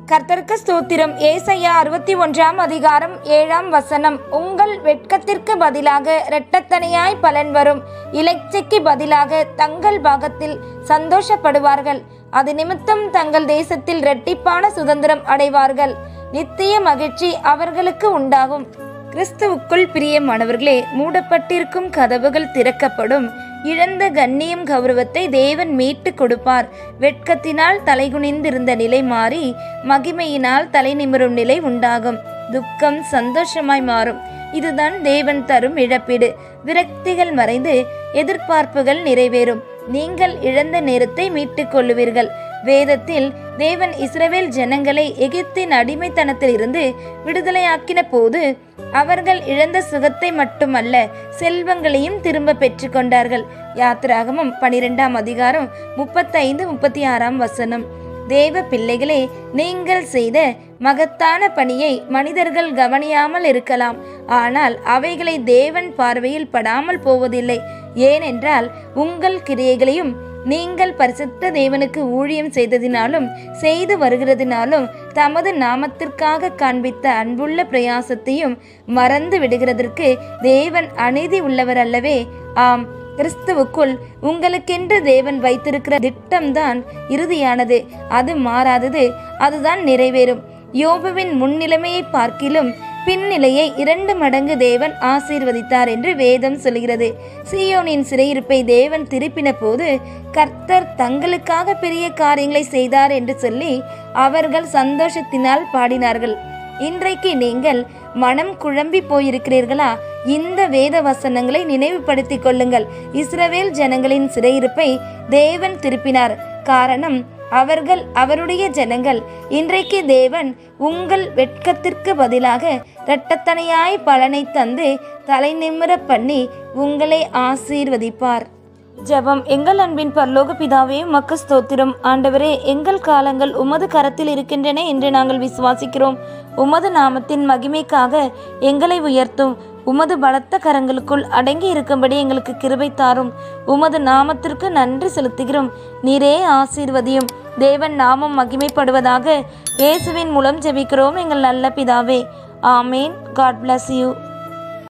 கர்த்தருக்கு ஸ்தோத்திரம். ஏசாயா 61 அதிகாரம் 7 உங்கள் வெட்கத்திற்கு பதிலாக இரட்டத்தனையாய் பலன் வரும், இலச்சைக்கு பதிலாக தங்கள் பாகத்தில் சந்தோஷப்படுவார்கள். அது நிமித்தம் தங்கள் தேசத்தில் இரட்டிப்பான சுதந்திரம் அடைவார்கள். நித்திய மகிழ்ச்சி அவர்களுக்கு உண்டாகும். கிறிஸ்துவுக்குள் பிரியமானவர்களே, மூடப்பட்டிருக்கும் கதவுகள் திறக்கப்படும். இழந்த கண்ணியம் கௌரவத்தை தேவன் மீட்டு கொடுப்பார். வெட்கத்தினால் தலைகுனிந்திருந்த நிலை மாறி மகிமையினால் தலை நிமிரும் நிலை உண்டாகும். துக்கம் சந்தோஷமாய் மாறும். இதுதான் தேவன் தரும் இழப்பீடு. விரக்திகள் மறைந்து எதிர்பார்ப்புகள் நிறைவேறும். நீங்கள் இழந்த நேரத்தை மீட்டுக் கொள்ளுவீர்கள். வேதத்தில் தேவன் இஸ்ரவேல் ஜனங்களை எகிப்தின் அடிமைத்தனத்தில் இருந்து விடுதலையாக்கின போது அவர்கள் இழந்த சுகத்தை மட்டுமல்ல, செல்வங்களையும் திரும்ப பெற்று கொண்டார்கள். யாத்திராகமம் 12 அதிகாரம் 35-36. தேவ பிள்ளைகளே, நீங்கள் செய்த மகத்தான பணியை மனிதர்கள் கவனியாமல் இருக்கலாம். ஆனால் அவைகளை தேவன் பார்வையில் படாமல் போவதில்லை. ஏனென்றால் உங்கள் கிரியைகளையும் நீங்கள் பரிசுத்த தேவனுக்கு ஊழியம் செய்ததினாலும் செய்து வருகிறதினாலும் தமது நாமத்திற்காக காண்பித்த அன்புள்ள பிரயாசத்தையும் மறந்து விடுகிறதற்கு தேவன் அநீதி உள்ளவர் அல்லவே. ஆம், கிறிஸ்துவுக்குள் உங்களுக்கென்று தேவன் வைத்திருக்கிற திட்டம்தான் இறுதியானது. அது மாறாதது. அதுதான் நிறைவேறும். யோபுவின் முன்னிலைமையை பார்க்கிலும் பின்னிலையை 2 மடங்கு தேவன் ஆசீர்வதித்தார் என்று வேதம் சொல்கிறது. சீயோனின் சிறையிருப்பை தேவன் திருப்பின போது கர்த்தர் தங்களுக்காக பெரிய காரியங்களை செய்தார் என்று சொல்லி அவர்கள் சந்தோஷத்தினால் பாடினார்கள். இன்றைக்கு நீங்கள் மனம் குழம்பி போயிருக்கிறீர்களா? இந்த வேத வசனங்களை நினைவுபடுத்திக் கொள்ளுங்கள். இஸ்ரவேல் ஜனங்களின் சிறையிருப்பை தேவன் திருப்பினார். காரணம், அவர்கள் அவருடைய ஜனங்கள். இன்றைக்கு தேவன் உங்கள் வெட்கத்திற்கு பதிலாக இரட்டத்தனையாய் பலனை தந்து தலை நிமிர பண்ணி உங்களை ஆசீர்வதிப்பார். ஜெபம். எங்கள் அன்பின் பரலோக பிதாவே, உமக்கு ஸ்தோத்திரம். ஆண்டவரே, எங்கள் காலங்கள் உமது கரத்தில் இருக்கின்றன என்று நாங்கள் விசுவாசிக்கிறோம். உமது நாமத்தின் மகிமைக்காக எங்களை உயர்த்தும். உமது பலத்த கரங்களுக்குள் அடங்கி இருக்கும்படி எங்களுக்கு கிருபை தாரும். உமது நாமத்திற்கு நன்றி செலுத்துகிறோம். நீரே ஆசீர்வதியும். தேவன் நாமம் மகிமைப்படுவதாக. இயேசுவின் மூலம் ஜெபிக்கிறோம் எங்கள் நல்ல பிதாவே. ஆமேன். God bless you.